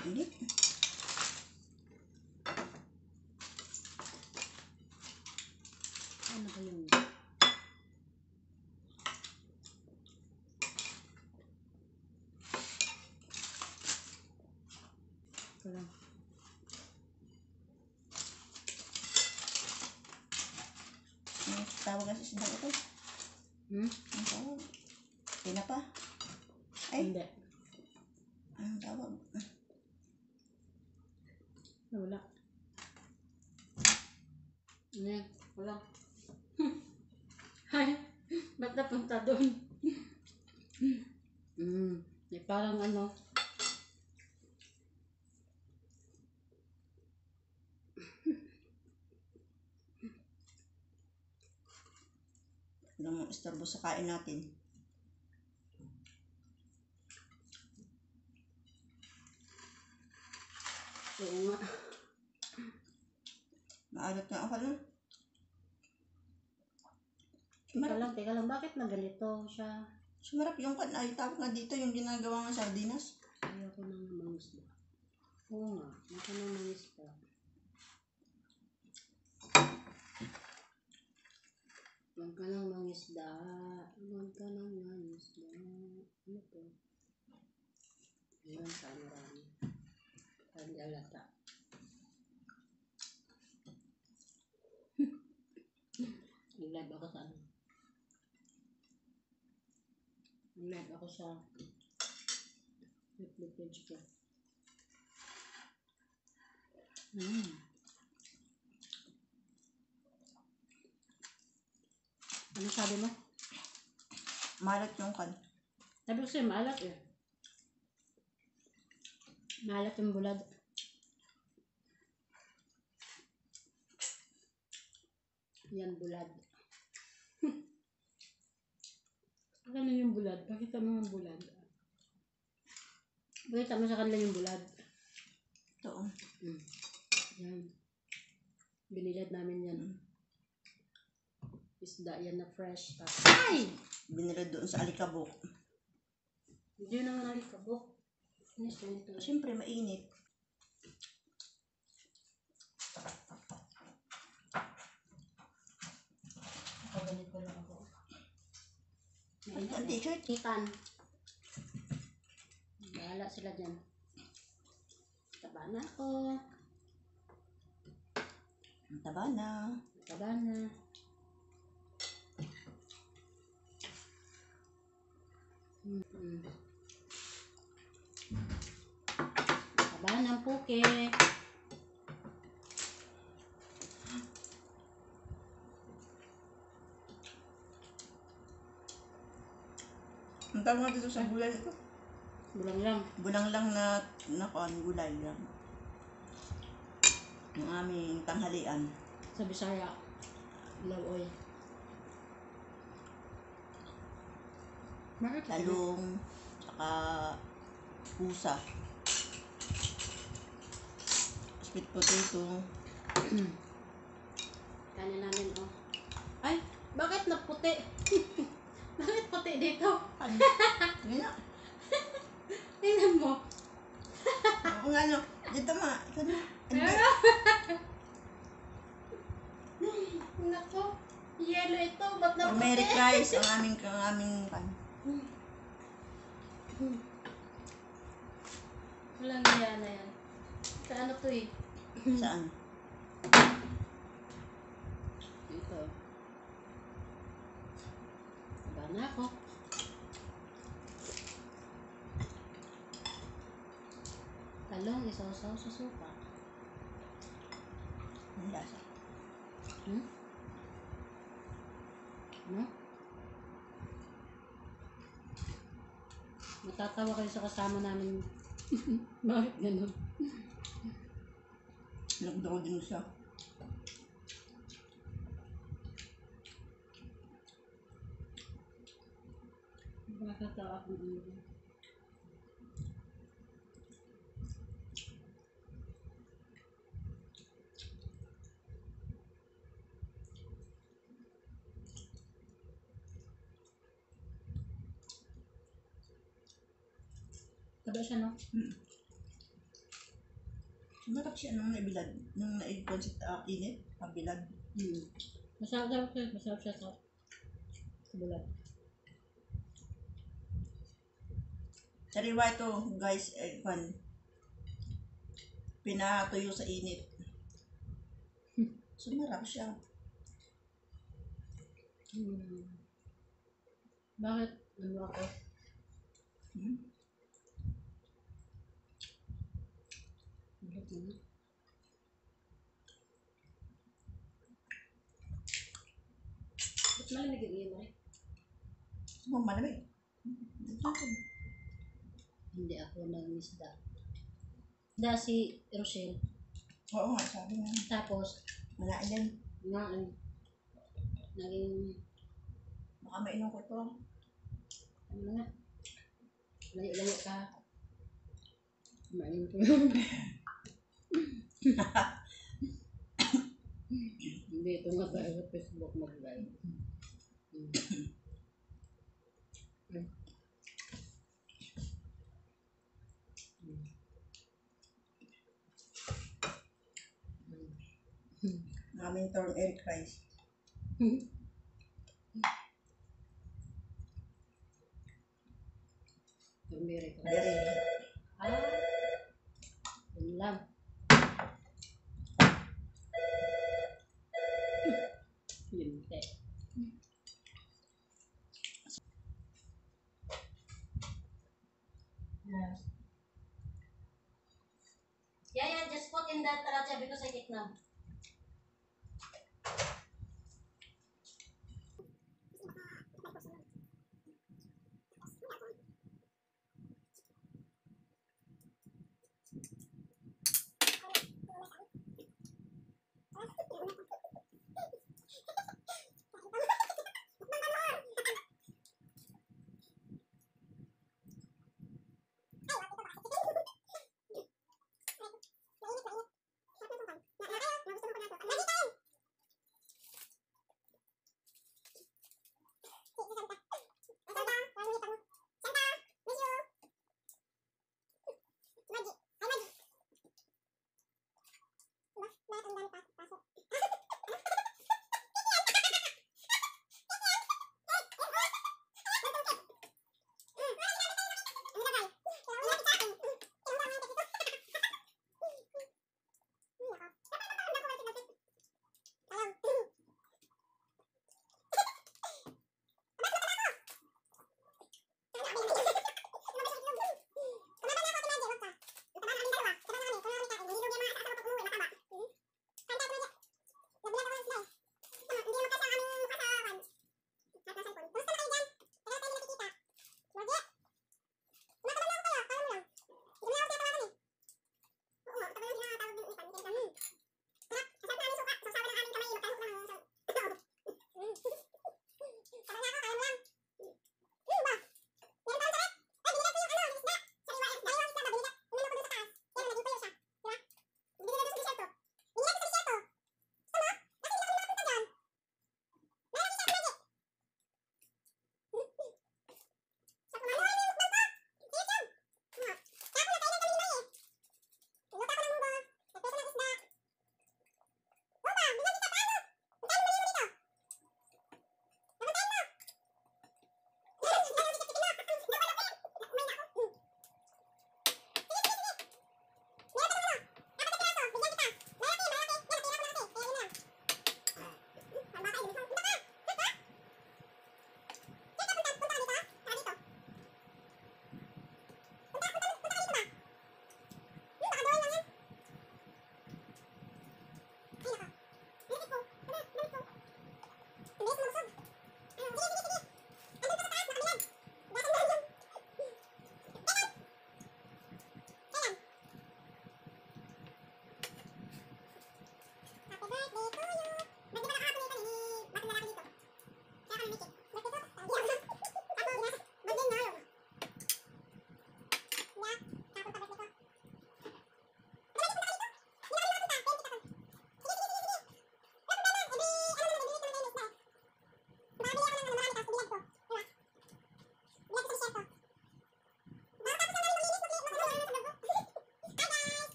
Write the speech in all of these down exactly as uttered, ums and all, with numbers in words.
Init. Ano ba yun? Ito lang. Ano tawag kasi isda ito? Hmm? Ano tawag? Tinapa? Ay, Hindi. anong tawag? Wala. Ano yan? Wala. Ay, ba't napunta doon? Hmm. May parang ano. Walang mong istorbo sa kain natin. Oo nga. Maalat nga ako nun. Teka lang, teka lang. Bakit na ganito siya? Sumarap yung kan. Ay, tawag nga dito yung ginagawa ng sardinas. Ayoko nang mangisda. Oo nga. Ayoko nang mangisda. Huwag ka nang mangisda. Huwag ka nang mangisda. Ano to? Ayan, saan marami. Parang galata. Nag-live ako sa ano. Nag-live ako sa Facebook page ko. Mm. Ano sabi mo? Malat yung kan. Sabi ko sa'yo, maalat eh. Maalat yung bulad. Yan, bulad. Ano yung bulad? Pakita mo yung bulad. Pakita mo sa kanila yung bulad. Ito. Oh. Mm. Yan. Binilad namin yan. Mm. Isda yan na fresh. Ay! Binila doon sa alikabok. Hindi naman alikabok. Finish na ito. Siyempre, mainit. Pagalit ko lang ako. Ano ang t-shirt? Titan. Bahala sila dyan. Taba na ako. Ang taba na. Taba na. Mm-hmm. Taba ng puke. Ang tawag nga dito sa gulay ito. Bulang lang. Bulang lang na, na kon, gulay lang. Ang aming tanghalian. Sa Bisaya. Lawoy. Bakit? Talong, tsaka pusa. Sweet potato. Kanin namin, oh. Ay, bakit naputi? Bakit puti dito? Ano? Yun na. Tingnan mo. Oo nga no. Dito ma. Ito na. Nako. Yellow ito. Ba't naputi? Turmeric rice ang aming, ang aming pan. Walang niya na yan. Sa ano to eh? Saan? Dito. Taba na ako. Talong, isaw-saw sa suka. Ang lasa. Hmm? Ano? Matatawa kayo sa kasama namin. Bakit ganun? Nagdaw din siya. Makakatawa akong ulo. Taba siya, no? Hmm. Sumarap siya nung naibilad. Nung naibon sa uh, init, pabilad. Hmm. Masarap siya. Masarap siya sa bulat. Sariwa ito, guys, eh, kwan, pinatuyo sa init. Sumarap siya. Hmm. Bakit? Ano ako? Hmm? Bakit ano? Ba't malamig yung iyo, Mari? Oh, malamig. Hindi ako nag-misda. Da si Rochelle. Oo nga, sabi nga. Tapos, Wala din. nga, ano, naging, Baka mainom ko ito. ano nga, layo-layo ka. Kumain ko. Hindi, ito nga tayo sa Facebook mag-live. Hmm. Hmm. Ang aming turn air Christ. Tumiri ka. Dere. Ah, yun lang. Yun, te. Yes. Yeah, yeah, just put in that taracha because I eat now.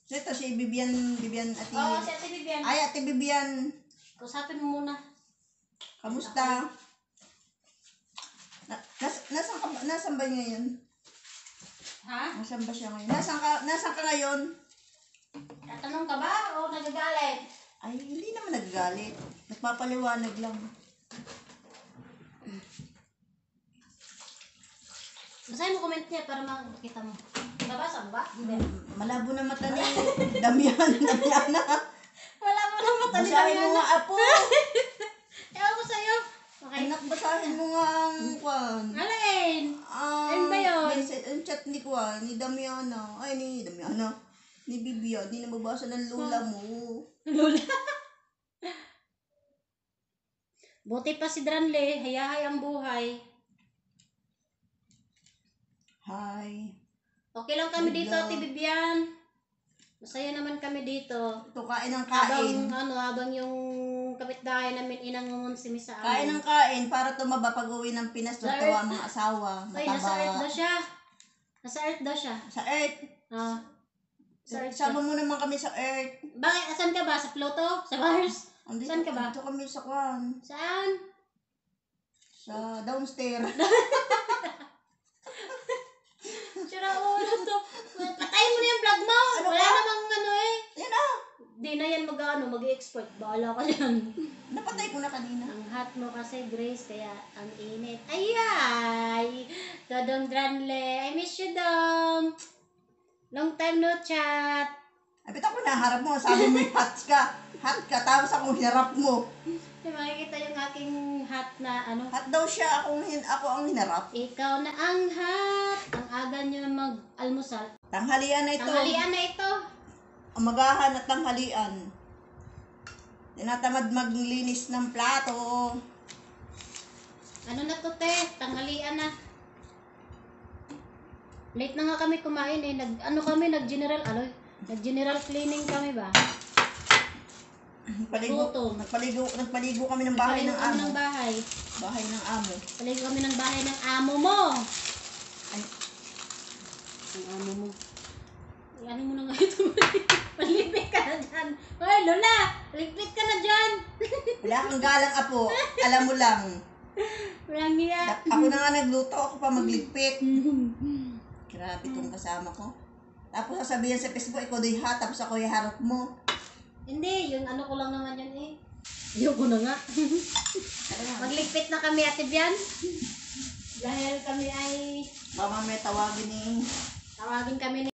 So ito si Bibian, Bibian ate. Oo, si Ate Vivian. Ay, ate Bibian. Kusapin mo muna. Kamusta? Na, nas, nasan ka ba? Nasan ba ngayon? Ha? Nasan ba siya ngayon? Nasan ka, nasan ka ngayon? Tatanong ka ba o nagagalit? Ay, hindi naman nagagalit. Nagpapaliwanag lang. Basahin mo comment niya para makita mo. Nabasa mo ba? Hindi. Malabo na mata ni Damian. Damiana. Wala mo na mata ni Basahin mo Damiana. nga, apo. Ewan ko sa'yo. Okay. Anak, basahin mo nga ang kwan. Alin? Ang Ano ba yun? message- ang chat ni kwan, ni Damiana. Ay, ni Damiana. Ni Bibian. Di na mabasa ng lula mo. Lola. Buti pa si Dranle. Hayahay ang buhay. Hi. Okay lang kami dito, Hello. Ate Bibian. Masaya naman kami dito. Ito, kain ng Habang, kain. ano, habang yung kapitbahay namin inangungunsimi sa Kain amin. ng kain para tumaba pag uwi ng Pinas. Sa Natawa ang mga asawa. Ay, nasa Earth daw Mataba. siya. Nasa Earth daw siya. Sa Earth. Ah. Sa Earth siya. Sama mo naman kami sa Earth. Bakit? Asan ka ba? Sa Pluto? Sa Mars? Andito, Saan ka ba? Dito kami sa kwan. Saan? Sa downstairs. Sira ulo to. Patayin mo na yung vlog mo. Ano Wala ka? namang ano eh. Yan ah. Di na yan mag-ano, mag-export. Bahala ka yan. Napatay ko na kanina. Ang hot mo kasi, Grace, kaya ang init. Ayay! Dodong Dranle. I miss you, Dong. Long time no chat. Ay, ba't ako naharap mo? Sabi mo yung hot ka. Hot ka, tapos ako hinarap mo. Di makikita yung aking hot na ano. Hot daw siya, ako, hin ako ang hinarap. Ikaw na ang hot. Ang aga nyo mag-almusal. Tanghalian na ito. Tanghalian na ito. Umagahan at tanghalian. Tinatamad maglinis ng plato. Ano na to, te? Tanghalian na. Late na nga kami kumain eh. Nag, ano kami, nag-general, ano, nag-general cleaning kami ba? Nagpaligo, Gutom. nagpaligo, nagpaligo kami ng bahay ng Paligo kami amo. ng bahay. Bahay ng amo. Paligo kami ng bahay ng amo mo. Ay, Ang amo mo. Ay, ano mo na nga ito? Malipit ka na dyan. Hoy, Lola! Malipit ka na dyan. wala kang galang, apo. Alam mo lang. Walang niya. Da- Ako na nga nagluto, ako pa magligpit. Grabe tong kasama ko. Tapos sasabihin sa Facebook, ikaw do'y hot, tapos ako iharap mo. Hindi, yung ano ko lang naman yun eh. Ayoko na nga. Magligpit na kami, Ate Bian. Dahil kami ay Mama may tawagin ni... tawagin kami ni